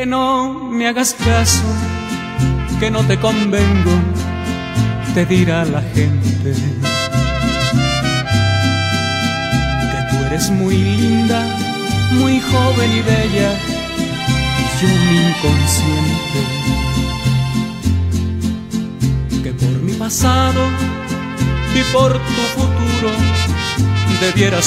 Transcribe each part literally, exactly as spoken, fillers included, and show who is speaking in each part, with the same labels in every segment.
Speaker 1: Que no me hagas caso, que no te convengo, te dirá la gente. Que tú eres muy linda, muy joven y bella, y yo un inconsciente. Que por mi pasado y por tu futuro debieras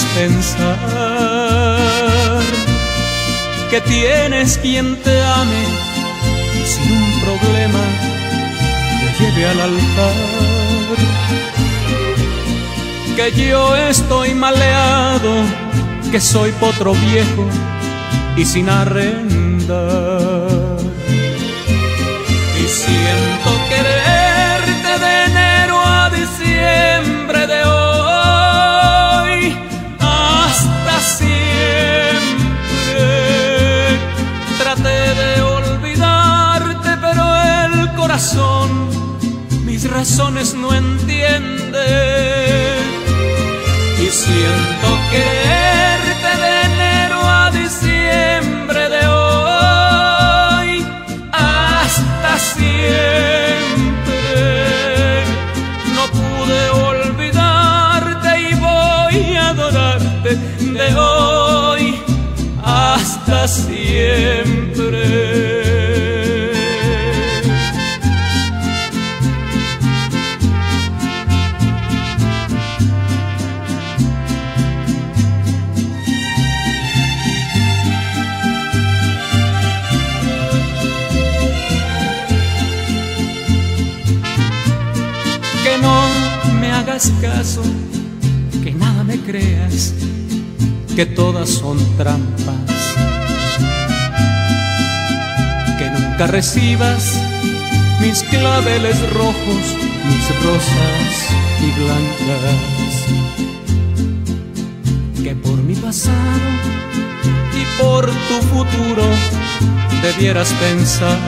Speaker 1: pensar que tienes quien te ame y sin un problema te lleve al altar. Que yo estoy maleado, que soy potro viejo y sin arrendar. Y siento quererte de enero a diciembre de hoy hasta siempre. Traté de olvidarte, pero el corazón mis razones no entiende. Y siento quererte de enero a diciembre de hoy hasta siempre. No pude olvidarte y voy a adorarte de hoy hasta siempre. Que no me hagas caso, que nada me creas, que todas son trampas. Que nunca recibas mis claveles rojos, mis rosas y blancas. Que por mi pasado y por tu futuro debieras pensar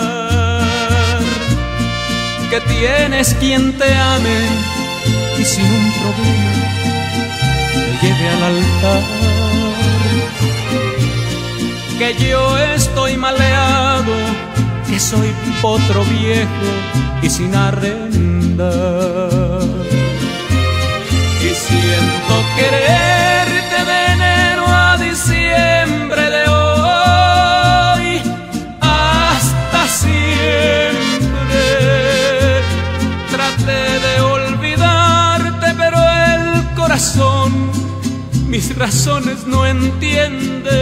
Speaker 1: que tienes quien te ame y sin un problema te lleve al altar. Que yo estoy maleado, que soy potro viejo y sin arrendar. Y siento quererte de enero a diciembre de hoy hasta siempre. Traté de olvidarte, pero el corazón mis razones no entiende.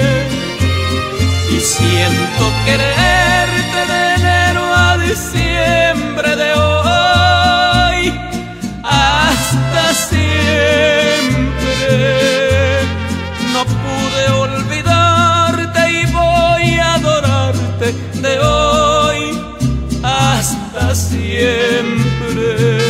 Speaker 1: Y siento quererte de enero a diciembre de hoy hasta siempre. No pude olvidarte y voy a adorarte de hoy hasta siempre.